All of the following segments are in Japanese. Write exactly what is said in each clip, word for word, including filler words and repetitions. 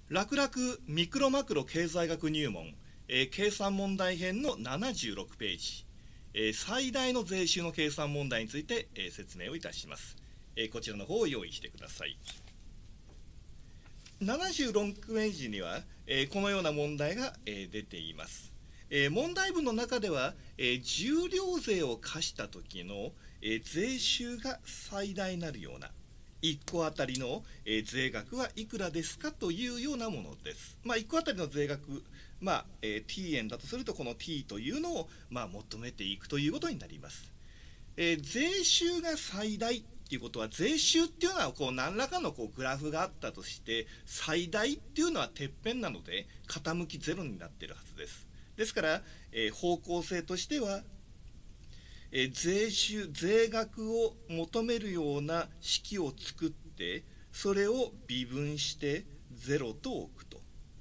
楽々ミクロマクロ経済学入門、えー、計算問題編のななじゅうろくページ、えー、最大の税収の計算問題について、えー、説明をいたします。えー、こちらの方を用意してください。ななじゅうろくページには、えー、このような問題が、えー、出ています。えー、問題文の中では、えー、重量税を課した時の、えー、税収が最大になるような、いっこあたりの、えー、税額はいくらですかというようなものです。まあ、いっこあたりの税額、まあえー、T 円だとすると、この T というのを、まあ、求めていくということになります。えー、税収が最大っていうことは、税収っていうのはこう何らかのこうグラフがあったとして、最大っていうのはてっぺんなので、傾きゼロになっているはずです。ですから、えー、方向性としては、えー、税収、税額を求めるような式を作って、それを微分してゼロと置くと。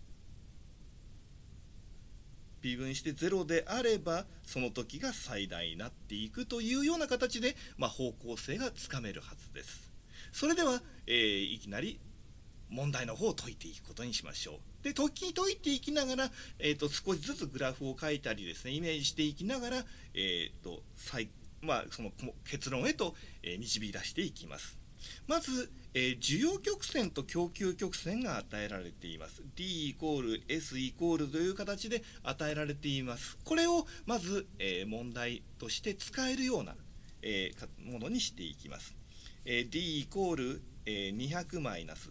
微分してゼロであれば、その時が最大になっていくというような形で、まあ、方向性がつかめるはずです。それでは、えー、いきなり問題の方を解いていくことにしましょう。で、時に解いていきながら、えーと、少しずつグラフを書いたりですね、イメージしていきながら、えーと最まあ、その結論へと、えー、導き出していきます。まず、えー、需要曲線と供給曲線が与えられています。D イコール S イコールという形で与えられています。これをまず、えー、問題として使えるような、えー、ものにしていきます。えー、D イコール、えー、にひゃくマイナス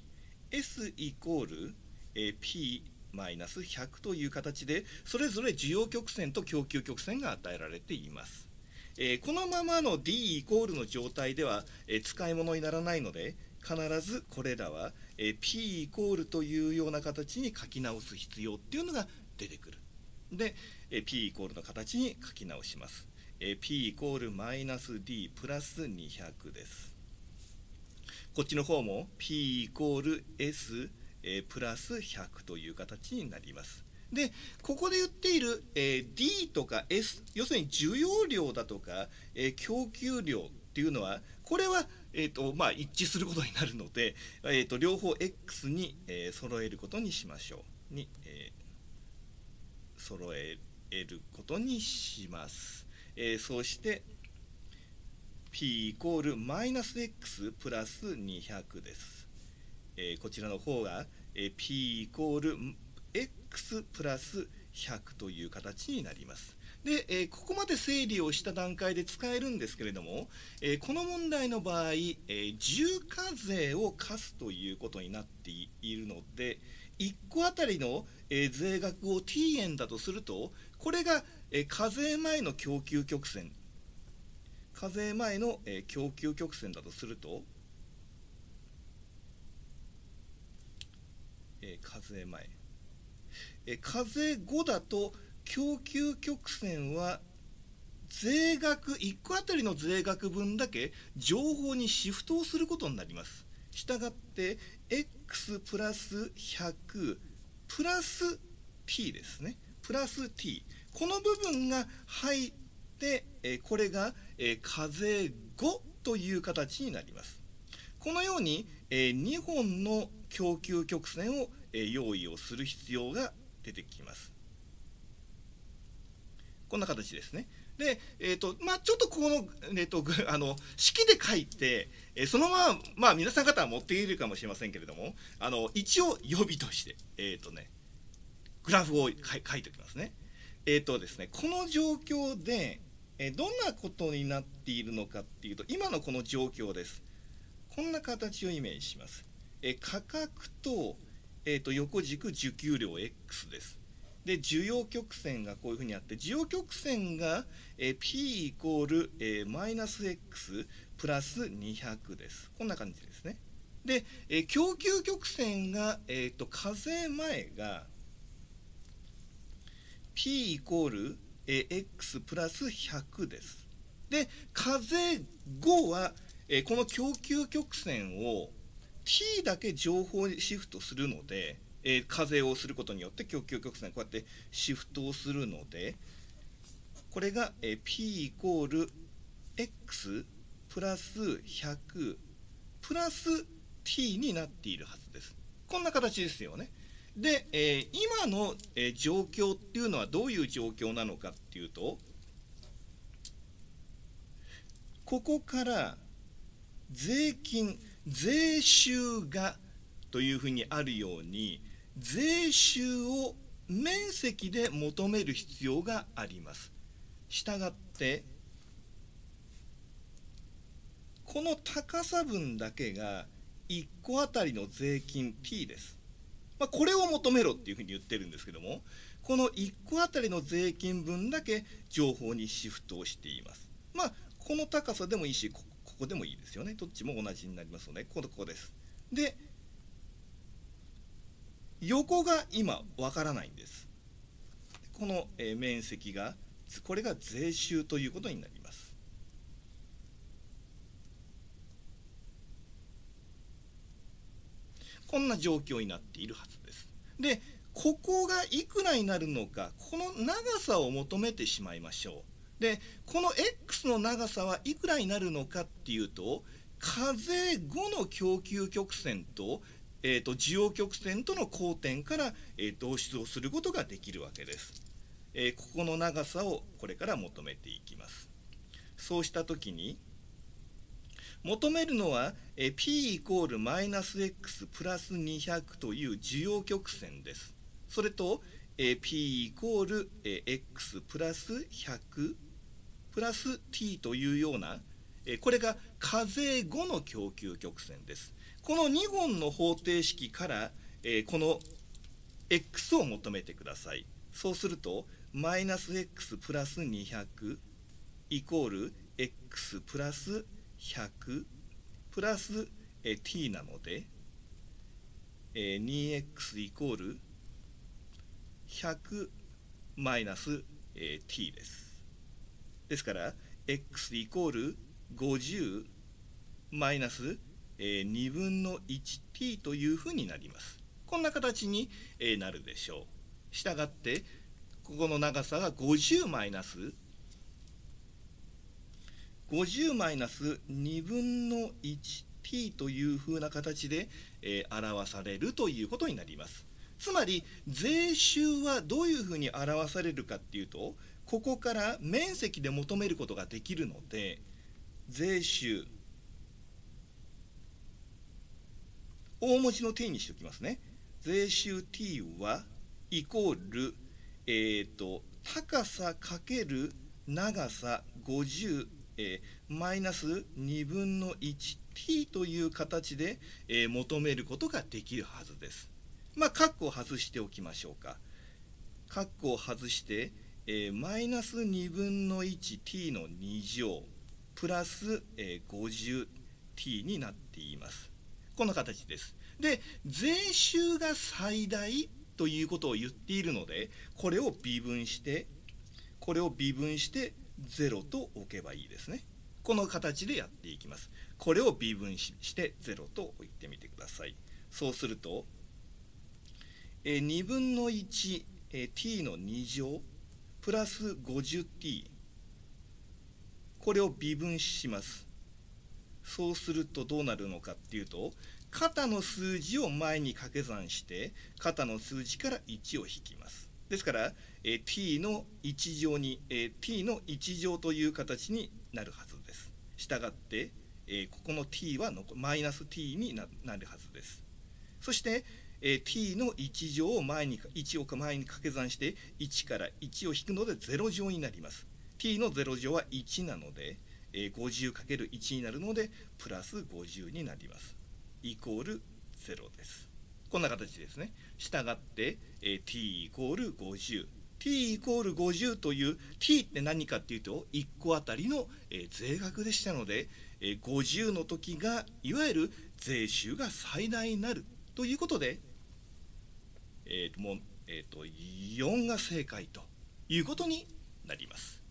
P、S イコール、えー、P マイナスひゃくという形で、それぞれ需要曲線と供給曲線が与えられています。えー、このままの D イコールの状態では、えー、使い物にならないので、必ずこれらは、えー、P イコールというような形に書き直す必要っていうのが出てくる。で、えー、P イコールの形に書き直します。えー、P イコールマイナス D プラスにひゃくです。こっちの方も P イコール S、えー、プラスひゃくという形になります。で、ここで言っている、えー、D とか S、要するに需要量だとか、えー、供給量っていうのは、これは、えーとまあ、一致することになるので、えーと両方 X に、えー、揃えることにしましょう。に、えー、揃えることにします。えー、そうして、P イコールマイナス X プラスにひゃくです。えー、こちらの方が、えー、P イコールX プラスひゃくという形になります。で、えー、ここまで整理をした段階で使えるんですけれども、えー、この問題の場合、えー、重課税を課すということになっているので、いっこあたりの、えー、税額を T 円だとすると、これが、えー、課税前の供給曲線、課税前の、えー、供給曲線だとすると、えー、課税前、え課税後だと供給曲線は税額いっこあたりの税額分だけ情報にシフトをすることになります。したがって X プラスひゃくプラス P ですね。プラス T、 この部分が入って、えこれが、え課税後という形になります。このように、えにほんの供給曲線を、え用意をする必要が出てきます。こんな形ですね。で、えーとまあ、ちょっとこの、えーと、あの式で書いて、えー、そのまま、まあ、皆さん方は持っているかもしれませんけれども、あの一応予備として、えーとね、グラフを書いておきますね。えーとですね、この状況で、えー、どんなことになっているのかっていうと、今のこの状況です。こんな形をイメージします。えー、価格と、えーと横軸需給量 X です。で、需要曲線がこういうふうにあって、需要曲線が、えー、P イコール、えー、マイナス X プラスにひゃくです。こんな感じですね。で、えー、供給曲線が、えーと、課税前が P イコール、えー、X プラスひゃくです。で、課税後は、えー、この供給曲線を T だけ情報にシフトするので、えー、課税をすることによって供給曲線こうやってシフトをするので、これが、えー、P イコール X プラスひゃくプラス T になっているはずです。 こんな形ですよね。で、えー今の、えー状況っていうのはどういう状況なのかっていうと、ここから税金、税収がというふうにあるように、税収を面積で求める必要があります。したがって、この高さ分だけがいっこあたりの税金 T です。まあ、これを求めろっていうふうに言ってるんですけども、このいっこあたりの税金分だけ情報にシフトをしています。まあ、この高さでもいいし、こここでもいいですよね。どっちも同じになりますので、ここここです。で、横が今わからないんです。この、えー面積が、これが税収ということになります。こんな状況になっているはずです。で、ここがいくらになるのか、この長さを求めてしまいましょう。で、この X の長さはいくらになるのかっていうと、課税後の供給曲線と、えー、と需要曲線との交点から、えー、導出をすることができるわけです。えーここの長さをこれから求めていきます。そうしたときに、求めるのは、えー P イコールマイナス X プラスにひゃくという需要曲線です。それと、えー P イコール、えー X プラスひゃくプラス T というような、えーこれが課税後の供給曲線です。このにほんの方程式から、えーこの X を求めてください。そうすると、マイナス X プラスにひゃくイコール X プラスひゃくプラス、えー T なので、えー にエックス イコールひゃくマイナス、えー T です。ですから、X イコールごじゅうマイナス、えーにぶんのいちティー というふうになります。こんな形に、えーなるでしょう。したがって、ここの長さがごじゅうマイナスごじゅうマイナスにぶんのいちティー というふうな形で、えー表されるということになります。つまり、税収はどういうふうに表されるかっていうと、ここから面積で求めることができるので、税収、大文字の T にしておきますね。税収 T はイコール、えーと、高さかける長さごじゅう、えーマイナスにぶんのいちティー という形で、えー求めることができるはずです。まあ、カッコを外しておきましょうか。カッコを外して、えーマイナスにぶんのいちティー のに乗プラス、えー ごじゅうティー になっています。こんな形です。で、税収が最大ということを言っているので、これを微分して、これを微分してゼロと置けばいいですね。この形でやっていきます。これを微分してゼロと置いてみてください。そうすると、えー、にぶんのいち、えー、t のに乗プラス ごじゅうティー、これを微分します。そうするとどうなるのかっていうと、肩の数字を前に掛け算して、肩の数字からいちを引きます。ですから、えー、t のいち乗に、えー、t のいち乗という形になるはずです。したがって、えー、ここの t はマイナス t に な, なるはずです。そして、えー、t のいち乗を前にいちを前に掛け算していちからいちを引くのでゼロ乗になります。t のゼロ乗はいちなので、えー、ごじゅうかけるいち になるのでプラスごじゅうになります。イコールゼロです。こんな形ですね。したがって、えー、t イコールごじゅう。t イコールごじゅうという t って何かっていうといっこあたりの、えー、税額でしたので、えー、ごじゅうの時がいわゆる税収が最大になるということで、えーともうえーとよんが正解ということになります。